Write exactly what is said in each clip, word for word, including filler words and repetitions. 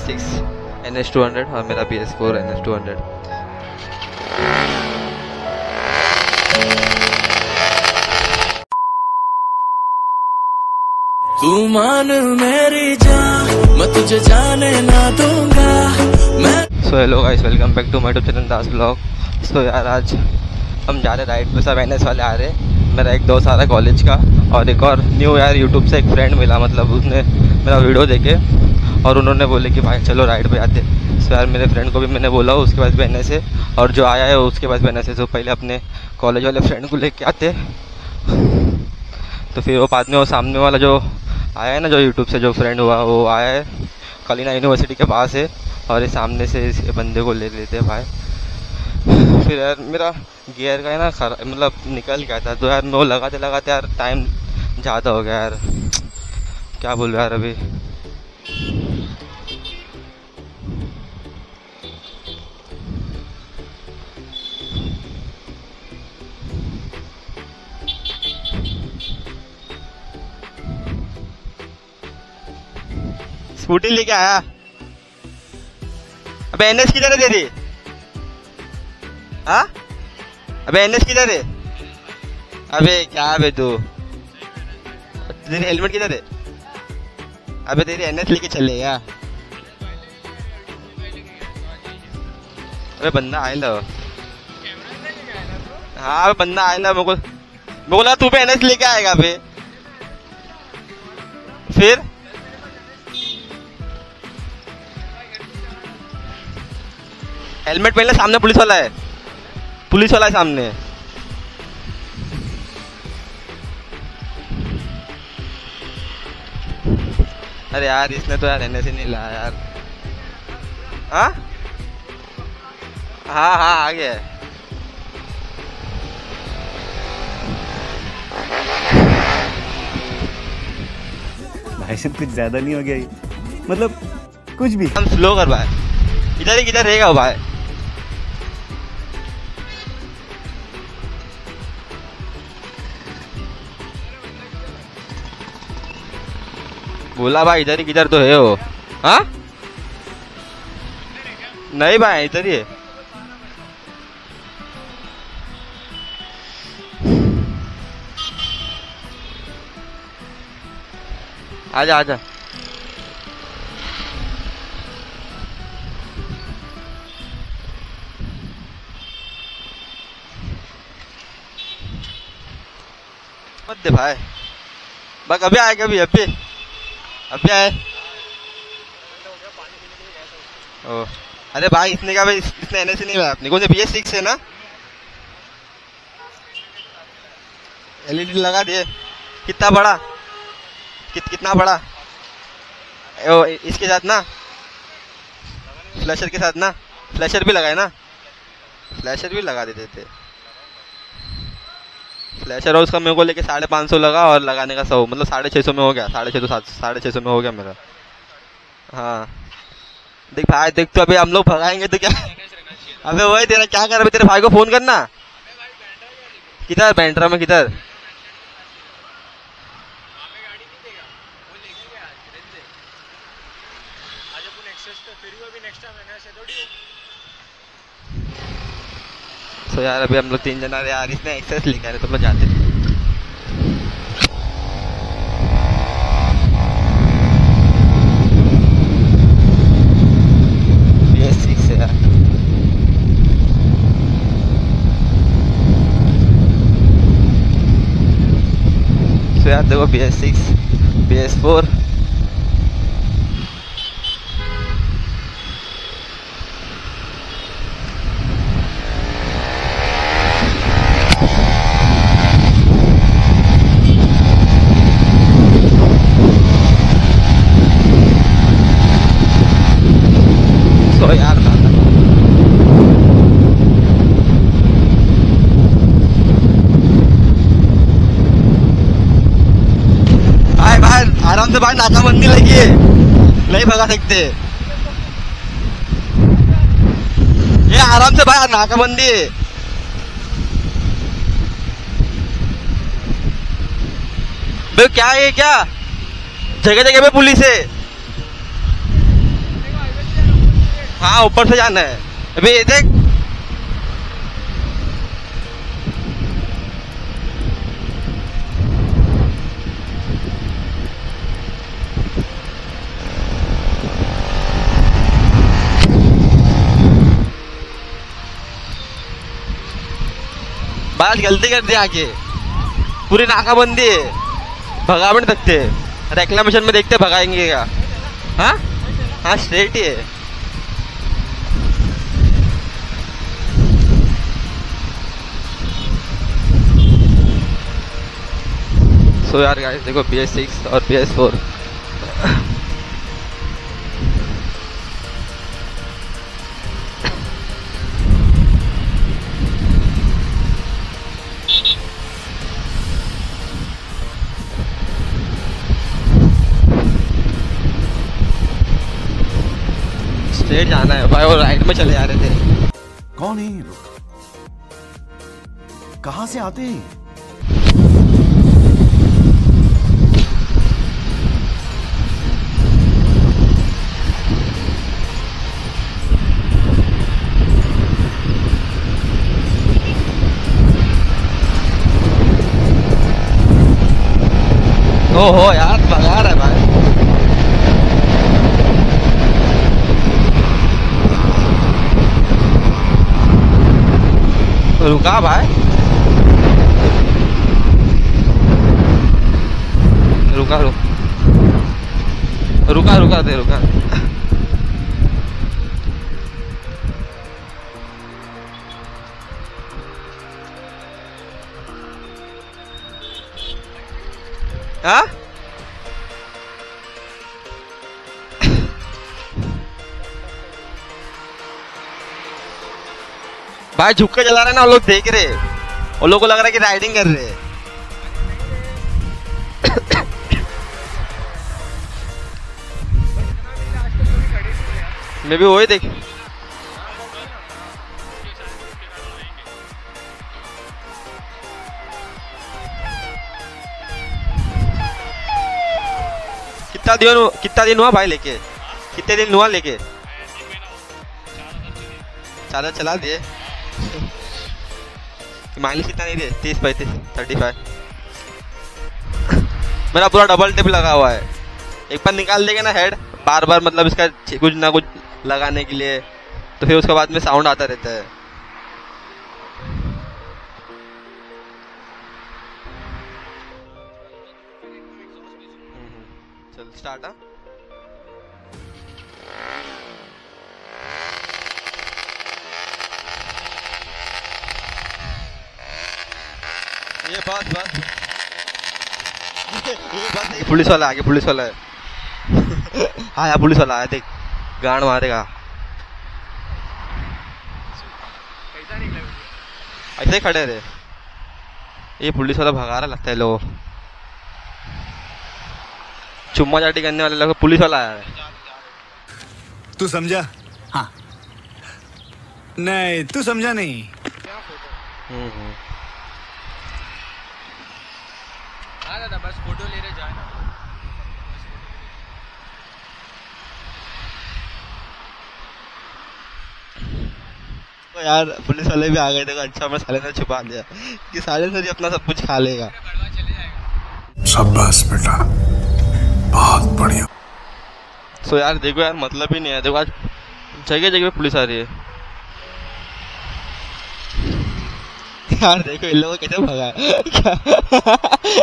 Six N S two hundred और मेरा B S four N S two hundred. तू मान मेरी जान, मैं तुझे जाने ना दूंगा मैं। So hello guys, welcome back to my YouTube channel Das blog. So यार आज हम जा रहे राइड पे, सब एन एस वाले आ रहे। मेरा एक दोस्त आ रहा है कॉलेज का और एक और न्यू यार यूट्यूब से एक फ्रेंड मिला, मतलब उसने मेरा वीडियो देखे और उन्होंने बोले कि भाई चलो राइड पे आते। सो यार मेरे फ्रेंड को भी मैंने बोला उसके पास भी एन एस है और जो आया है उसके पास भी एन एस है। तो पहले अपने कॉलेज वाले फ्रेंड को लेके आते, तो फिर वो बाद में वो सामने वाला जो आया है ना, जो यूट्यूब से जो फ्रेंड हुआ वो आया है कलिना यूनिवर्सिटी के पास है और ये सामने से इस बंदे को ले लेते हैं भाई। फिर यार मेरा गियर का है ना खरा मतलब निकल गया था, तो यार मैं वो लगाते लगाते यार टाइम ज़्यादा हो गया यार, क्या बोल रहा यार अभी। स्कूटी लेके आया, अबे एन एस किधर है तेरी? हाँ अबे एन एस किधर है? अबे क्या बे तू, तेरी हेलमेट किधर है? अबे तेरी एन एस लेके चलेगा? अबे बंदा आए लो। हाँ अबे बंदा आए लो, मेरे को मेरे को लगा तू पे एन एस लेके आएगा बे। फिर हेलमेट पहले, सामने पुलिस वाला है, पुलिस वाला है सामने। अरे यार इसने तो यार एन एस ही नहीं लाया यार। हाँ हाँ हाँ आ गया। भाई साहब कुछ ज्यादा नहीं हो गया ये? मतलब कुछ भी। हम स्लो कर भाई, इधर ही किधर रहेगा भाई। बोला भाई इधर ही किधर तो है वो। हाँ नहीं भाई इधर ही है। आजा आजा। मत दे भाई, बस अभी आए, कभी अभी अभी आए। ओ अरे भाई इसने क्या भाई, इसने एन एस नहीं लाया अपनी, कौन से बी एस सिक्स है ना, एल ई डी लगा दिए। कितना बड़ा कित, कितना बड़ा ओ, इसके साथ ना फ्लैशर के साथ ना, फ्लैशर भी लगाए ना, फ्लैशर भी लगा देते थे। फ्लैशर और उसका मेरे को लेके साढ़े पाँच सौ लगा और लगाने का सौ, मतलब साढ़े छः सौ में हो गया, साढ़े छः सौ सात साढ़े छः सौ में हो गया मेरा। हाँ देख भाई देख, तो अभी हम लोग भगाएंगे तो क्या। अबे वही तेरा क्या कर, अभी तेरे भाई को फोन करना। किधर बैंड्रा में किधर? तो यार अभी हम लोग तीन जना यार, इसने एक्सेस लेकर है तो मैं जाते थे। बी एस सिक्स है यार, तो यार देखो B S six B S four यार भाई भाई आराम से भाई, नाकाबंदी लगी है, नहीं भगा सकते। ये आराम से भाई, नाकाबंदी है। भाई क्या है, क्या जगह जगह पे पुलिस है। हाँ ऊपर से जाना है अभी। ये देख बात गलती कर दी आके, पूरी नाकाबंदी है, भगा भी नहीं सकते। रेक्लामेशन में देखते भगाएंगे क्या? हाँ हाँ स्ट्रेट ही है। सो यार गाइस देखो पी एस सिक्स और पी एस फोर स्ट्रेट जाना है भाई, और राइट में चले जा रहे थे। कौन है ये लोग? कहां से आते हैं? ओहो यार भगा रहा है भाई। रुका भाई, रुका रुक रुका रुका दे रुका। हाँ भाई झुक के चला रहे ना, वो लोग देख रहे, वो लोग को लग रहा है कि राइडिंग कर रहे हैं। मैं भी वही देख, कितना दिन कितना दिन हुआ भाई लेके, कितने दिन हुआ लेके? चार्जर चला दिए। माइलेज कितना नहीं दे? तीस पैंतीस थर्टी फाइव। मेरा पूरा डबल टिप लगा हुआ है। एक बार निकाल देंगे ना हेड बार बार, मतलब इसका कुछ ना कुछ लगाने के लिए, तो फिर उसके बाद में साउंड आता रहता है। चल स्टार्ट। हाँ ये बात बात ये बात पुलिस वाला आगे, पुलिस वाला है। हाँ यार पुलिस वाला आया, देख गांड मारेगा। ऐसे ही खड़े रहे, ये पुलिस वाला भगा रहा लगता है। लोग चुम्मा चाटी करने वाले लोग, पुलिस वाला आया है। तू समझा? हाँ नहीं तू समझा नहीं। हम्म हम्म बस फोटो ले रहे जाए ना। तो यार पुलिस वाले भी आ गए थे, अच्छा मैं साले ने छुपा दिया कि साले से अपना सब कुछ खा लेगा। शाबाश बेटा, बहुत बढ़िया। सो यार देखो यार मतलब ही नहीं है, देखो आज जगह जगह पुलिस आ रही है। यार देखो इन लोगों को कैसे भगा।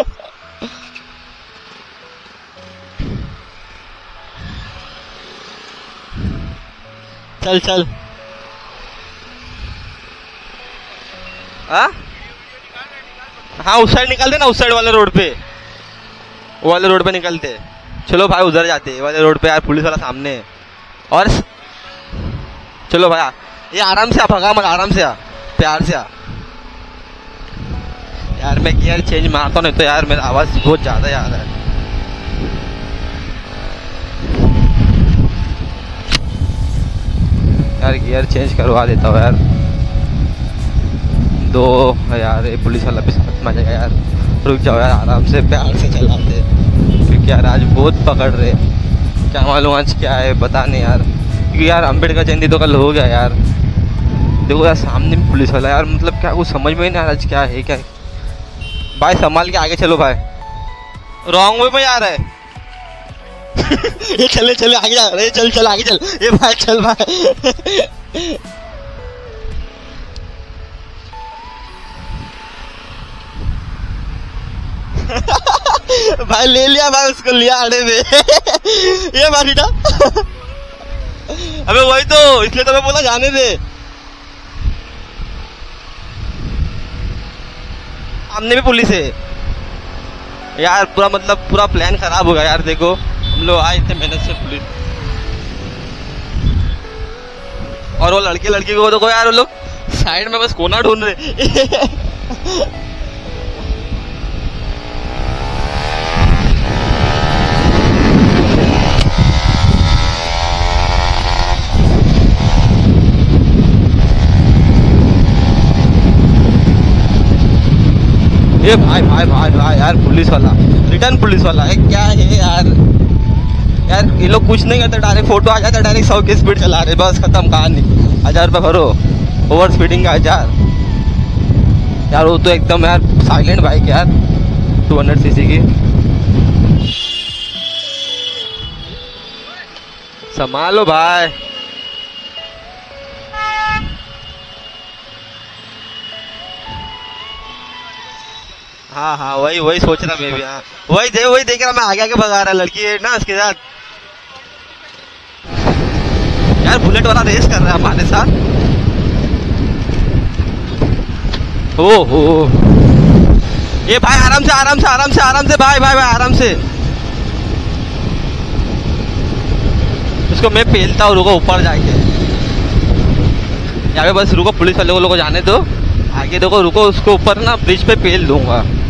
चल चल। हाँ हाँ उस साइड निकालते ना, उस साइड वाले रोड पे, वो वाले रोड पे निकलते। चलो भाई उधर जाते वाले रोड पे यार, पुलिस वाला सामने है। और चलो भाई ये आराम से आ, भगा मत, आराम से आ, प्यार से आ। यार मैं गियर चेंज मारता हूँ नहीं तो यार मेरा आवाज बहुत ज्यादा आ रहा है। यार गियर चेंज करवा देता हूँ यार। दो यार ये पुलिस वाला भी साथ में आ जाएगा यार। रुक जाओ यार, आराम से प्यार से चला दे, क्योंकि यार आज बहुत पकड़ रहे, क्या मालूम आज क्या है पता नहीं यार। क्योंकि यार अम्बेडकर जयंती तो कल हो गया यार। देखो यार सामने में पुलिस वाला यार, मतलब क्या कुछ समझ में ही नहीं आ रहा आज क्या है क्या है। भाई संभाल के आगे चलो भाई, रॉन्ग वे में आ रहा है। ये चले चले आगे जा रहे, चल चल आगे चल, ये भाई चल भाई। भाई ले लिया भाई, उसको लिया आड़े में। ये बात ना। अबे वही तो, इसलिए तो मैं बोला जाने दे। सामने भी पुलिस है यार, पूरा मतलब पूरा प्लान खराब हो गया यार। देखो हम लोग आए इतने मेहनत से पुलिस, और वो लड़के लड़की को देखो यार, वो लोग साइड में बस कोना ढूंढ रहे। ये भाई भाई भाई भाई यार, पुलिस वाला रिटर्न पुलिस वाला है क्या है यार। यार ये लोग कुछ नहीं करते, डायरेक्ट फोटो आ जाता है, डायरेक्ट सौ की स्पीड चला रहे, बस खत्म कहानी। हजार रुपये भरो, ओवर स्पीडिंग का हजार। यार वो तो एकदम यार साइलेंट बाइक यार, टू हंड्रेड सीसी की। संभालो भाई। हाँ हाँ वही वही सोच रहा मैं भी। हाँ वही दे वही देख रहा मैं, आगे आगे भगा रहा लड़की है ना उसके साथ। यार बुलेट वाला रेस कर रहा है हमारे साथ। ओ हो ये भाई आराम से आराम से आराम से आराम से भाई भाई भाई आराम से। उसको मैं पेलता हूँ, रुको ऊपर जाके। यहाँ पे बस रुको, पुलिस वाले को लोगों जाने दो, आगे देखो रुको, उसको ऊपर ना ब्रिज पे पेल दूंगा।